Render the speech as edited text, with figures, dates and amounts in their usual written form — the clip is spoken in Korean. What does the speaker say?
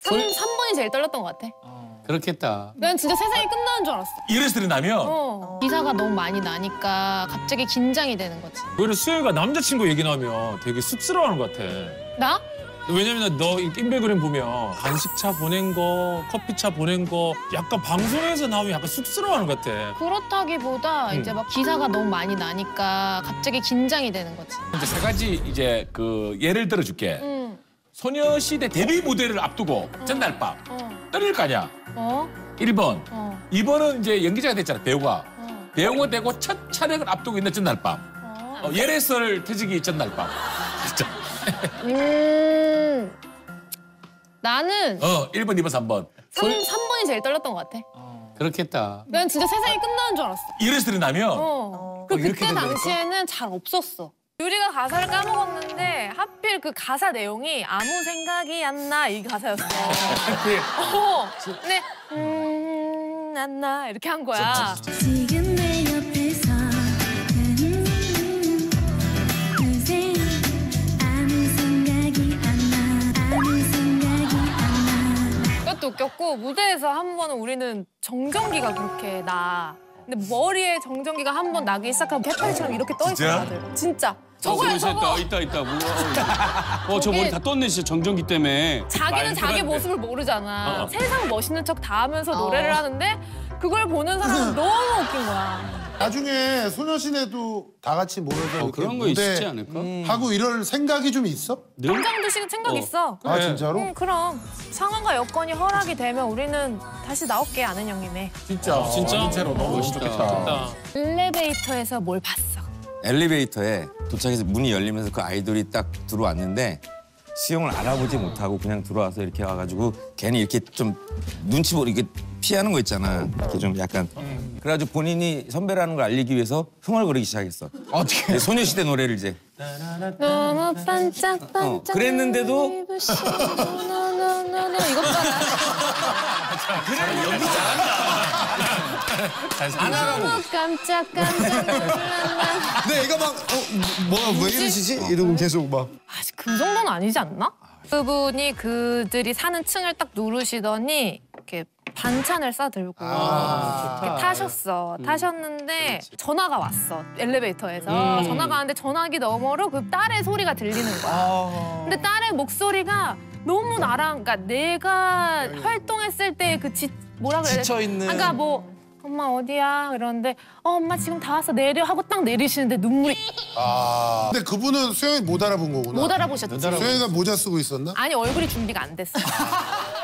3번이 제일 떨렸던 것 같아. 그렇겠다. 난 진짜 세상이 끝나는 줄 알았어. 이래서 나면 기사가 너무 많이 나니까 갑자기 긴장이 되는 거지. 오히려 수영이가 남자친구 얘기 나오면 되게 쑥스러워하는 것 같아. 나? 왜냐면 너 인별그램 보면 간식차 보낸 거, 커피차 보낸 거 약간 방송에서 나오면 약간 쑥스러워하는 것 같아. 그렇다기보다 이제 막 기사가 너무 많이 나니까 갑자기 긴장이 되는 거지. 이제 세 가지 이제 그 예를 들어줄게. 소녀시대 데뷔 무대를 앞두고 전날 밤 떨릴 거 아니야. 1번. 2번은 이제 연기자가 됐잖아, 배우가. 배우가 되고 첫 촬영을 앞두고 있는 전날 밤. 예레설 퇴직이 전날 밤. 진짜. 나는 1번, 2번, 3번. 3번이 제일 떨렸던 것 같아. 그렇겠다. 난 진짜 세상이 끝나는 줄 알았어. 이래서 나면 그때 당시에는 잘 없었어. 유리가 가사를 까먹었는데 하필 그 가사 내용이 아무 생각이 안 나 이 가사였어. 하필. 근데 안 나 이렇게 한 거야. 지금 내 옆에서 요새 아무 생각이 안 나. 그것도 웃겼고 무대에서 한 번은 우리는 정전기가 그렇게 나. 근데 머리에 정전기가 한 번 나기 시작하면 개파리처럼 이렇게 떠 있어 다들. 진짜. 저거야 저거. 있다. 뭐. 저 머리 다 떴네 진짜 정전기 때문에. 자기는 자기 모습을 모르잖아. 세상 멋있는 척 다 하면서 노래를 하는데 그걸 보는 사람은 너무 웃긴 거야. 나중에 소녀시대도 다 같이 모여서 이렇게 그런 거 무대 있지 않을까? 하고 이럴 생각이 좀 있어? 김장도 씨는 생각 있어. 아 진짜로? 응, 그럼 상황과 여건이 허락이 되면 우리는 다시 나올게 아는 형님에. 진짜. 진짜로 너무 좋겠다. 엘리베이터에서 뭘 봤어? 엘리베이터에 도착해서 문이 열리면서 그 아이돌이 딱 들어왔는데 수영을 알아보지 못하고 그냥 들어와서 이렇게 와가지고 괜히 이렇게 좀 눈치 보고 이렇게 피하는 거 있잖아. 이렇게 좀 약간. 그래가지고 본인이 선배라는 걸 알리기 위해서 흥얼거리기 시작했어. 어떻게? 소녀시대 노래를 이제. 너무 반짝반짝. 그랬는데도 이것 봐라. 안 하라고. 너무 깜짝 놀랐나. 네, 이거 막 뭐가 왜 이러시지? 이러고 계속 막. 아직 그 정도는 아니지 않나? 그분이 그들이 사는 층을 딱 누르시더니 이렇게 반찬을 싸들고 이렇게 타셨어. 타셨는데 전화가 왔어. 엘리베이터에서. 전화가 왔는데 전화기 너머로 그 딸의 소리가 들리는 거야. 근데 딸의 목소리가 너무 나랑, 그러니까 내가 활동했을 때 그 뭐라 그래야 돼? 지쳐있는. 그러니까 뭐 엄마 어디야? 이러는데 엄마 지금 다 왔어 내려 하고 딱 내리시는데 눈물이 근데 그분은 수영이 못 알아본 거구나. 못 알아보셨지. 수영이가 모자 쓰고 있었나? 아니 얼굴이 준비가 안 됐어.